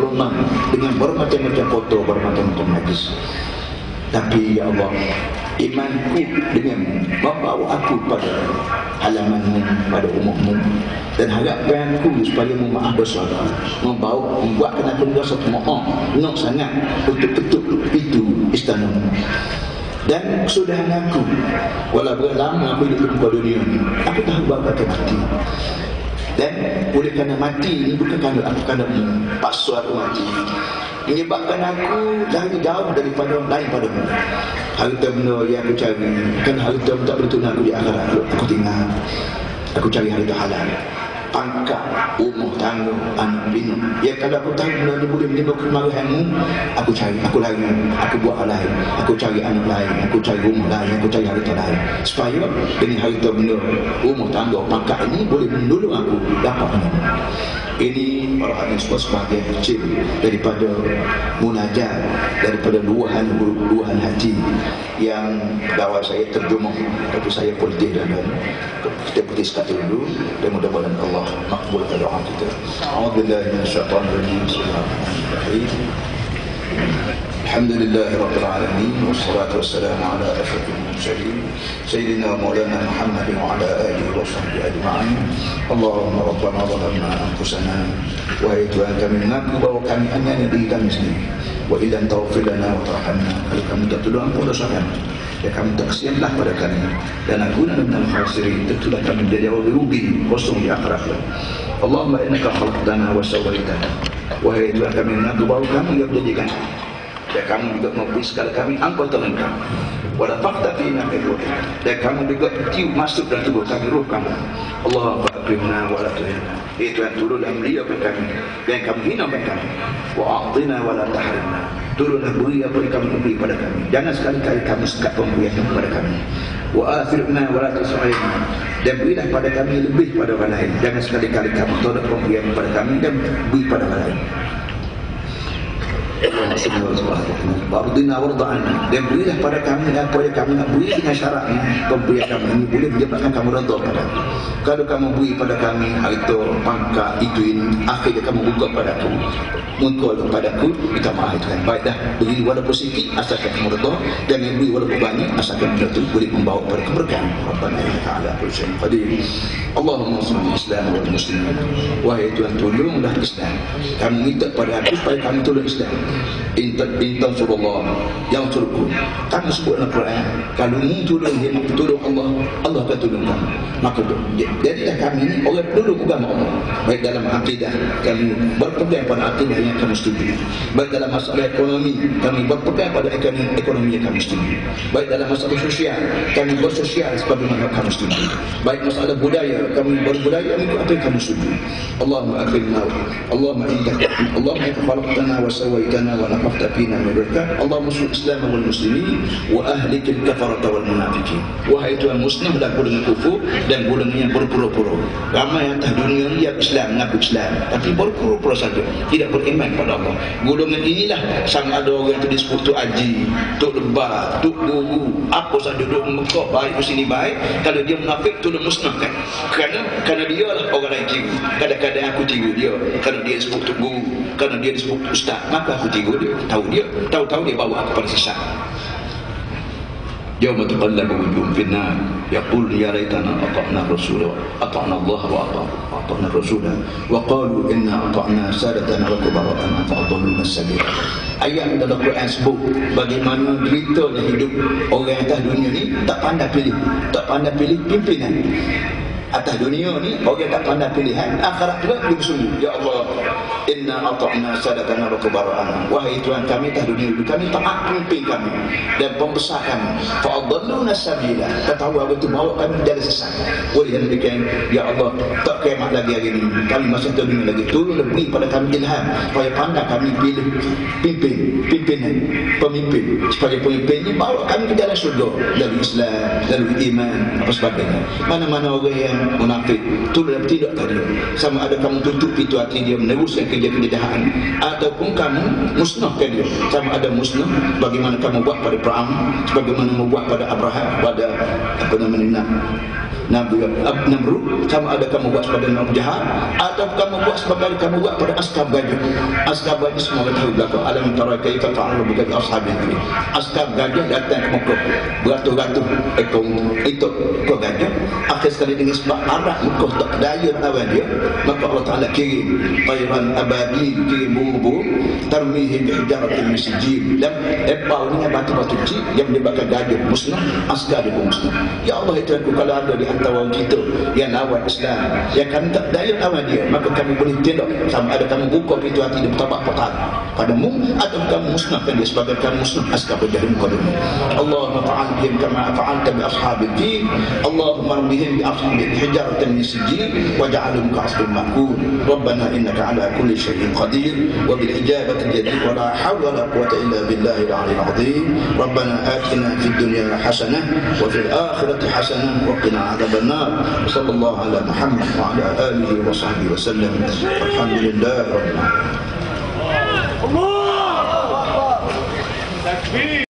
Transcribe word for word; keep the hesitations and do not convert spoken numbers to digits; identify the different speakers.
Speaker 1: berlumah dengan bermacam-macam kotor, bermacam-macam najis. Tapi ya Allah, imanku dengan membawa aku pada halamanmu, pada umurmu, dan harapanku supaya mu maaf dosa, membawa membuatkan aku rasa termohon nak sangat untuk ketuk pintu istanamu. Dan kesudahan aku, walau berapa lama aku hidup di muka dunia ni, aku tahu bahawa akan mati. Dan oleh kerana mati ni bukan kerana aku kerana paksa aku mati, menyebabkan aku lari jauh daripada lain padamu. Harta benda yang aku cari, kan harta tak bertuna aku di akhirat, aku tinggal. Aku cari harta halal, pangkat, umur tangga, anak bina. Ya kalau aku tahu benda ni boleh menimbulkan kemarahanmu, aku cari, aku lari, aku buat hal lain, aku cari anak lain, aku cari rumah lain, aku cari harta lain, supaya dengan harta benda, umur tangga, pangkat ini boleh menolong aku dapat benda. Ini para hadis sebagai kecil daripada munajat, daripada luahan-luahan hati yang dakwah saya terjemah, tapi saya politik dalam kita putih sekali dulu, dan mudah-mudahan Allah makbulkan doa kita. A'udzubillahi minasyaitonir rajim. Bismillahirrahmanirrahim. Alhamdulillah rabbil alamin, wassalatu wassalamu ala asyrafil mursalin sayyidina maulana Muhammad wa ala alihi wa sahbihi ajma'in. Allahumma rabbana zalamna anfusana, wahai Tuhan kami mengaku bahawa kami hanya diri kami sendiri, wa idan taghfir lana wa tarhamna, kalau kami tak tolong ampun dosa kami, dan kami tak kesianlah pada kami, dan aku nak minta khasirin, tentulah kami menjadi orang rugi, kosong di akhirat. Allahumma innaka khalaqtana wa sawaitana, wahai Tuhan kami mengaku bahawa kami yang menjadikan, dan kamu juga memberi segala kami angkota lengkap. Wala fakta fina min ruh, dan kamu juga tiup masuk dalam tubuh kami ruh kamu. Allah fa'akrimna wa la tuhina, ya Tuhan tolonglah muliakan kami, dan kamu hinakan kami. Wa a'tina wa la tahrimna, tolonglah beri apa yang kamu beri pada kami, jangan sekali-kali kamu sekat pemberian kepada kami. Wa athirna wa la tus'ina, dan berilah pada kami lebih pada orang lain, jangan sekali-kali kamu tolak pemberian kepada kami dan beri pada orang lain. Wardina warda'ana, dan berilah pada kami apa yang kami nak beri dengan syaratnya pemberian kami ini boleh menyebabkan kamu redha pada kami. Kalau kamu beri pada kami harta, pangkat, itu ini, akhirnya kamu buka pada aku, mengkol kepada aku, minta maaf Tuhan. Baik dah, beri walaupun sikit asalkan kamu redha, dan beri walaupun banyak asalkan benda itu boleh membawa pada keberkahan. Rabbana innaka ala kulli syai'in qadir. Allahumma salli Islam wal muslimin, wahai Tuhan tolonglah Islam. Kami minta pada aku supaya kami tolong Islam. Intan intan surullah yang surku, kamu sebut dalam Quran, kalau mu tolong dia, tolong Allah, Allah akan tolong kamu. Maka jadilah kami ini orang tolong agama Allah, baik dalam akidah kami berpegang pada akidah yang kami setuju, baik dalam masalah ekonomi kami berpegang pada ekonomi, ekonomi yang kami setuju, baik dalam masalah sosial kami bersosial sebagaimana kami setuju, baik masalah budaya kami berbudaya mengikut apa yang kami setuju. Allahumma akrimna, Allahumma innaka Allahumma khalaqtana wa sawaitana wa nafaqta fina min rizqika, Allahumma sul Islam wal muslimin wa ahlikil kafarata wal munafiqin. Wahai Tuhan, muslim dan golongan kufur dan golongan yang berpura-pura. Ramai atas dunia ni yang Islam, mengaku Islam, tapi berpura-pura saja, tidak beriman kepada Allah. Golongan inilah sama ada orang tu disebut tu haji, tu lebar, tu guru, apa saja duduk Mekah baik, sini baik, kalau dia munafik tu musnahkan. Kerana kerana dia lah orang lain tiru. Kadang-kadang aku tiru dia, kerana dia disebut tu guru, kerana dia disebut ustaz, maka aku tiru dia, tahu dia, tahu-tahu dia bawa aku pada sesat. Yauma taqallabu wujuhum fin nar, yaqul ya laitana ata'na rasula ata'na Allah wa ata'na rasula wa qalu inna ata'na sadatana wa kubara'ana fa'adalluna as-sabil. Ayat dalam Quran sebut bagaimana deritanya hidup orang atas dunia ni, tak pandai pilih, tak pandai pilih pimpinan. Atas dunia ni orang tak pandai pilihan, akhirat juga dia bersungguh, ya Allah inna ata'na sadatana wa kubara'ana, wahai Tuhan kami atas dunia ini kami taat pemimpin kami dan pembesar kami, fa'adalluna sabila, ketahu apa itu bawa kami dari sesat. Oleh yang demikian ya Allah, tak kiamat lagi hari ini, kami masih atas dunia lagi, tolong beri pada kami ilham supaya pandai kami pilih pimpin, pimpinan, pemimpin, supaya pemimpin ini bawa kami ke jalan surga, lalu Islam, lalu iman, apa sebagainya. Mana-mana orang yang munafik tu dalam tidak tadi, sama ada kamu tutup pintu hati dia meneruskan kerja-kerja jahat, ataupun kamu musnahkan dia, sama ada musnah bagaimana kamu buat pada Fir'aun, sebagaimana kamu buat pada Abraham, pada apa namanya Nabi Namrud, sama ada kamu buat pada Nabi Jahat atau kamu buat sebagai kamu buat pada askar gajah. Askar gajah semua tahu belakang alam tara kaifa fa'alu bi ashabil fil. Askar gajah datang ke Mekah beratus-ratus ekor itu ekor gajah. Akhir sekali dengan sebab arah Mekah tak daya lawan dia, maka Allah Taala kirim tayran ababil, kirim burung-burung tarmihim bi hijaratin min sijil, dan ebau dengan batu-batu kecil yang menyebabkan gajah musnah, askar dia pun musnah. Ya Allah, itu aku kalau ada di antara orang kita yang lawan Islam, yang kami tak daya lawan dia, maka kami boleh tindak sama ada kamu buka pintu hati dia bertabak pertahan padamu atau kamu musnahkan dia sebagai kamu musnah askar berjahil qadamu. Allahumma fa'alhim kama fa'alta bi ashabil fil. Allahumma rabbihim bi ashabil hijaratin min sijil waj'alhum ka'asfin ma'kul. Rabbana innaka ala kulli syai'in qadir wa bil ijabati jadir wa la hawla wa la quwwata illa billahi al-'aliyyil 'azim. Rabbana atina fid dunya hasanah wa fil akhirati hasanah wa qina 'adzaban nar. Sallallahu ala Muhammad wa ala alihi wa sahbihi wa sallam. Alhamdulillah. Allah Akbar. Takbir.